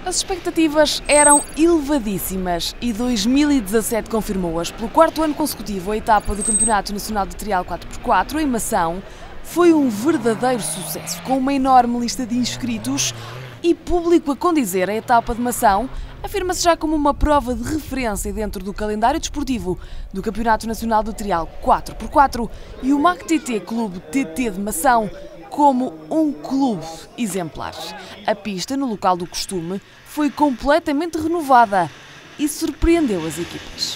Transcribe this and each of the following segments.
As expectativas eram elevadíssimas e 2017 confirmou-as. Pelo quarto ano consecutivo, a etapa do Campeonato Nacional de Trial 4x4 em Mação foi um verdadeiro sucesso, com uma enorme lista de inscritos e público a condizer. A etapa de Mação afirma-se já como uma prova de referência dentro do calendário desportivo do Campeonato Nacional de Trial 4x4 e o MAC-TT Clube TT de Mação como um clube exemplar. A pista, no local do costume, foi completamente renovada e surpreendeu as equipas.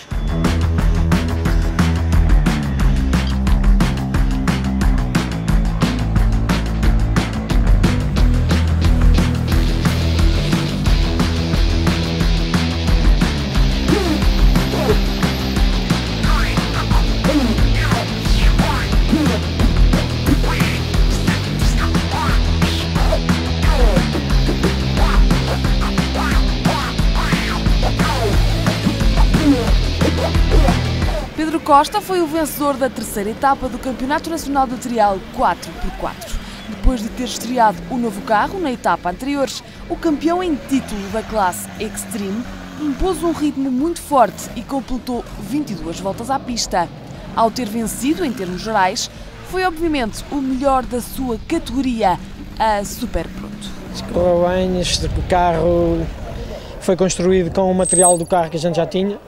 Pedro Costa foi o vencedor da terceira etapa do Campeonato Nacional de Trial 4x4. Depois de ter estreado o novo carro na etapa anterior, o campeão em título da classe Extreme impôs um ritmo muito forte e completou 22 voltas à pista. Ao ter vencido em termos gerais, foi obviamente o melhor da sua categoria, a Super Proto. Correu bem, este carro foi construído com o material do carro que a gente já tinha.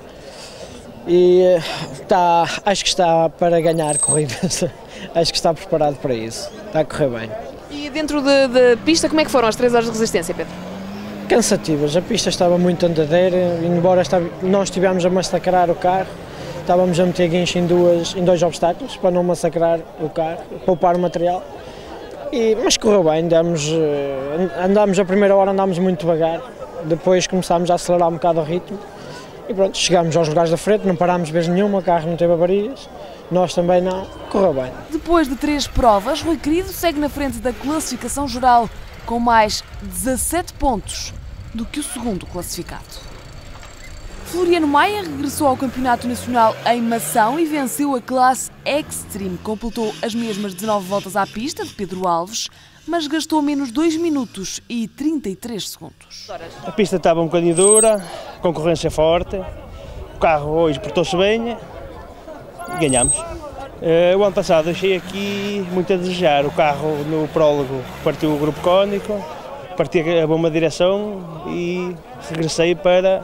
E acho que está para ganhar corridas, acho que está preparado para isso, está a correr bem. E dentro da pista, como é que foram as 3 horas de resistência, Pedro? Cansativas, a pista estava muito andadeira, embora nós estivemos a massacrar o carro, estávamos a meter guincho em dois obstáculos para não massacrar o carro, poupar o material. Mas correu bem, andámos a primeira hora andámos muito devagar, depois começámos a acelerar um bocado o ritmo. E pronto, chegámos aos lugares da frente, não parámos vez nenhuma, o carro não teve avarias, nós também não, correu bem. Depois de 3 provas, Rui Querido segue na frente da classificação geral, com mais 17 pontos do que o segundo classificado. Floriano Maia regressou ao Campeonato Nacional em Mação e venceu a classe Extreme. Completou as mesmas 19 voltas à pista de Pedro Alves, mas gastou menos 2 minutos e 33 segundos. A pista estava um bocadinho dura, concorrência forte, o carro hoje portou-se bem e ganhamos. O ano passado deixei aqui muito a desejar, o carro no prólogo partiu o grupo cónico, partiu a bomba de direção e regressei para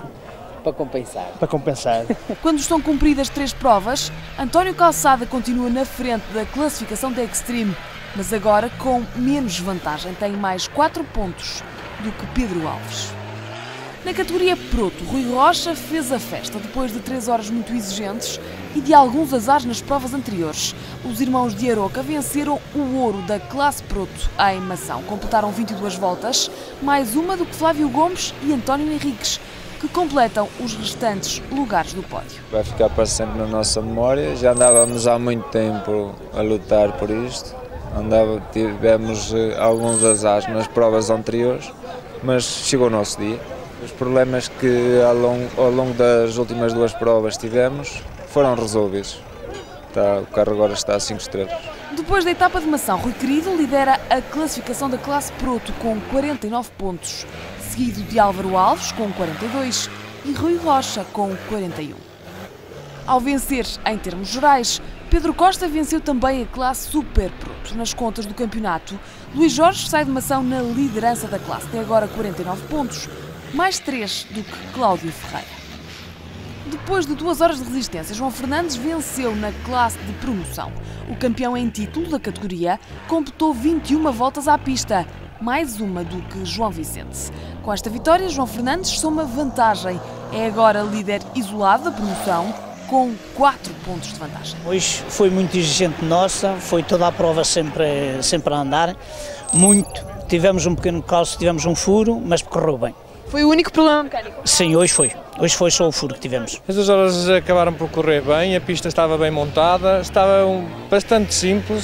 compensar. Quando estão cumpridas 3 provas, António Calçada continua na frente da classificação da Extreme, mas agora com menos vantagem, tem mais 4 pontos do que Pedro Alves. Na categoria Proto, Rui Rocha fez a festa depois de 3 horas muito exigentes e de alguns azares nas provas anteriores. Os irmãos de Aroca venceram o ouro da classe Proto em Mação. Completaram 22 voltas, mais uma do que Flávio Gomes e António Henriques, que completam os restantes lugares do pódio. Vai ficar para sempre na nossa memória. Já andávamos há muito tempo a lutar por isto. Tivemos alguns azares nas provas anteriores, mas chegou o nosso dia. Os problemas que ao longo das últimas 2 provas tivemos foram resolvidos. O carro agora está a 5 estrelas. Depois da etapa de Mação, Rui Querido lidera a classificação da classe Proto com 49 pontos, seguido de Álvaro Alves com 42 e Rui Rocha com 41. Ao vencer em termos gerais, Pedro Costa venceu também a classe Super Proto. Nas contas do campeonato, Luís Jorge sai de Mação na liderança da classe, tem agora 49 pontos, mais 3 do que Cláudio Ferreira. Depois de 2 horas de resistência, João Fernandes venceu na classe de promoção. O campeão em título da categoria completou 21 voltas à pista, mais uma do que João Vicente. Com esta vitória, João Fernandes soma vantagem. É agora líder isolado da promoção, com 4 pontos de vantagem. Hoje foi muito exigente nossa, foi toda a prova sempre a andar, muito. Tivemos um pequeno calço, tivemos um furo, mas correu bem. Foi o único problema mecânico? Sim, hoje foi só o furo que tivemos. As 2 horas acabaram por correr bem, a pista estava bem montada, estava bastante simples,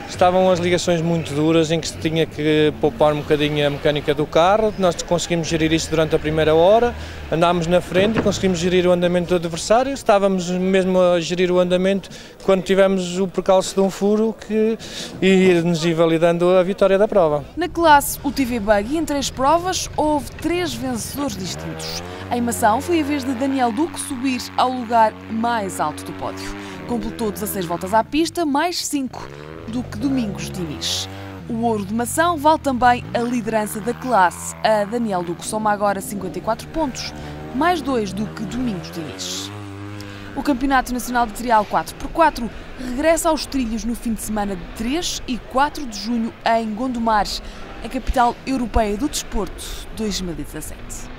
Estavam as ligações muito duras em que se tinha que poupar um bocadinho a mecânica do carro. Nós conseguimos gerir isso durante a primeira hora, andámos na frente e conseguimos gerir o andamento do adversário. Estávamos mesmo a gerir o andamento quando tivemos o percalço de um furo que nos ia validando a vitória da prova. Na classe UTV Buggy, em 3 provas, houve 3 vencedores distintos. Em Mação foi a vez de Daniel Duque subir ao lugar mais alto do pódio. Completou 16 voltas à pista, mais 5 do que Domingos Diniz. O ouro de Mação vale também a liderança da classe. A Daniel Duque soma agora 54 pontos, mais 2 do que Domingos Diniz. O Campeonato Nacional de Trial 4x4 regressa aos trilhos no fim de semana de 3 e 4 de junho em Gondomar, a capital europeia do desporto 2017.